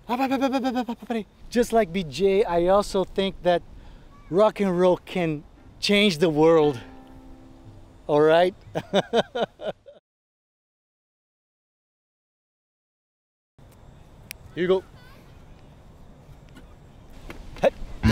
Just like BJ, I also think that rock and roll can change the world. All right? Here you go. Hey.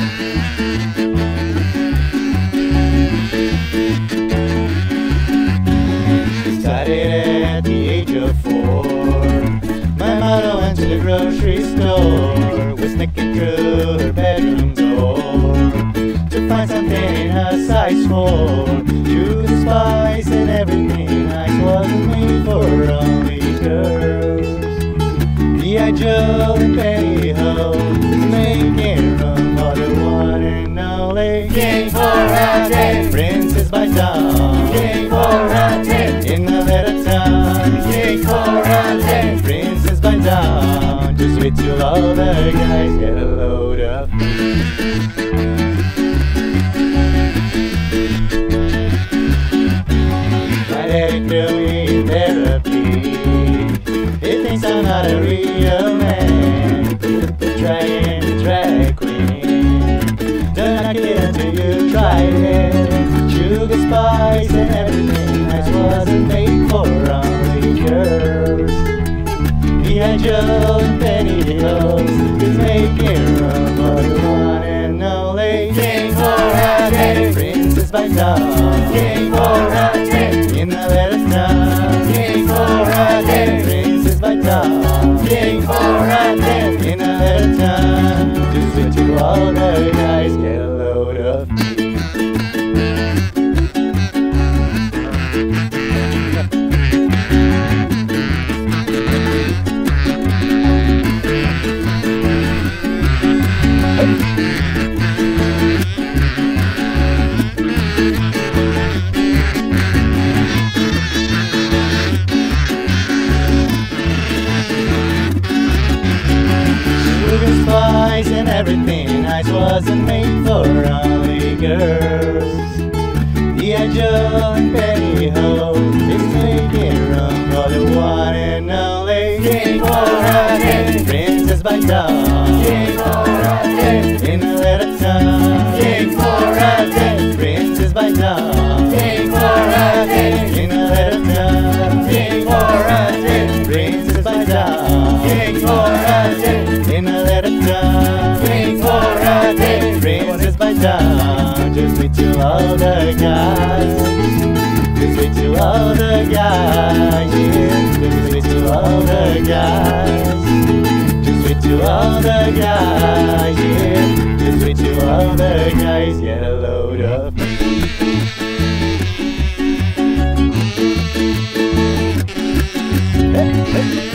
Started at the age of 4. My mother went to the grocery store, was sneaking through her bedroom door to find something in her size 4. Sugar, spice, and everything nice wasn't made for only girls. G.I. Joe and pantyhose, making room for the one and only King for a day, Princess by dawn. King for a day, in the letter town. King for a day, Princess by dawn. Just wait till all the guys get a load of my daddy threw me in therapy. He thinks I'm not a real man, but trying to drag queen. Don't knock it until you try it. Sugar, spice, and everything nice wasn't made for only girls. G.I. Joe and pantyhose is making room for the one and only King for a day, Princess by dawn. King for a day, in the letter town. King for a day, Princess by dawn. King for a day, in the letter town. Just wait till all the guys get a load of me. And everything nice wasn't made for only girls. G.I. Joe and pantyhose is making room for the one and only King for a day, Princess by dawn. King for a day, in the letter town. King for a day, Princess by dawn. King for a day, in the letter town. King for a day, Princess by dawn. King for a day, in the letter town. King for a day, Princess by dawn. Just wait till all the guys. Just wait till all the guys. Yeah. Just wait till all the guys. Just wait till all the guys. Yeah. Just wait till all the guys get a load of me. Hey, hey.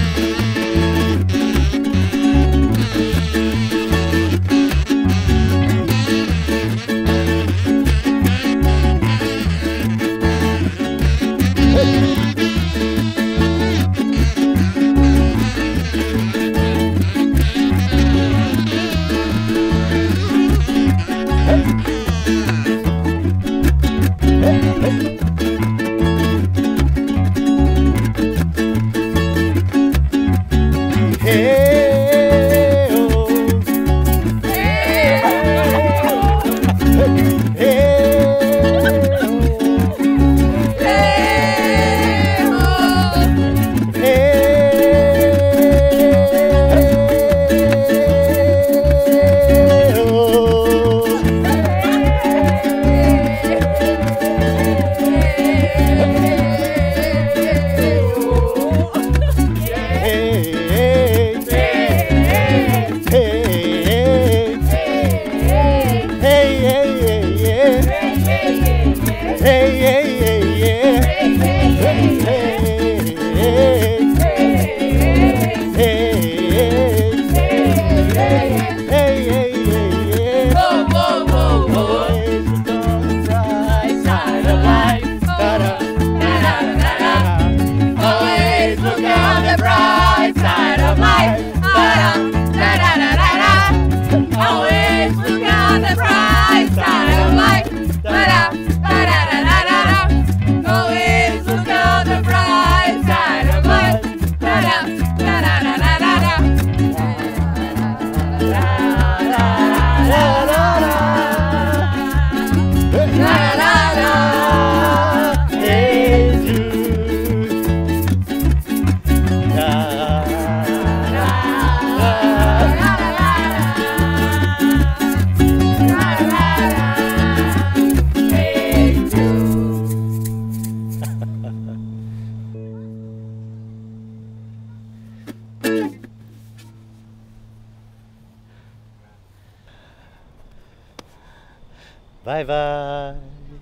Bye bye.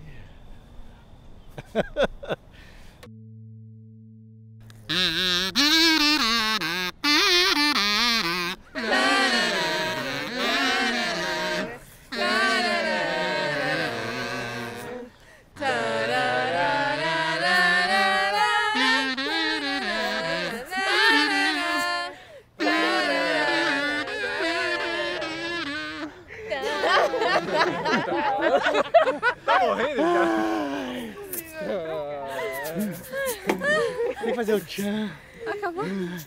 Tá morrendo já? Tem que fazer o tchan. Acabou?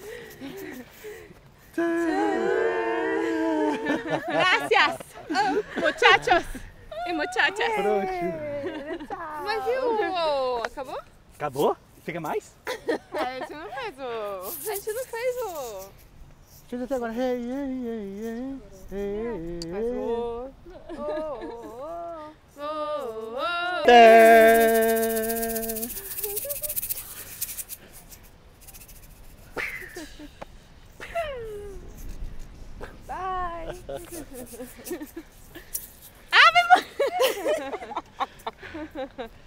Gracias, muchachos e muchachas. Mas e o... Acabou? Acabou? Fica mais? A gente não fez o... A gente não fez o... Fez até agora. Hey, hey, hey, hey, hey, Faz hey. o... Bye! Ave Maria!